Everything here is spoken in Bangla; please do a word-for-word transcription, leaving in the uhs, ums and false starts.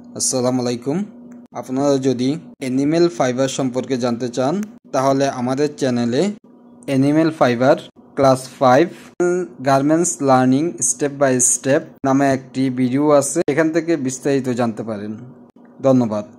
আসসালামু আলাইকুম। আপনারা যদি অ্যানিমেল ফাইবার সম্পর্কে জানতে চান তাহলে আমাদের চ্যানেলে animal fibre class five garments learning step by step নামে একটি ভিডিও আছে, এখান থেকে বিস্তারিত জানতে পারেন। ধন্যবাদ।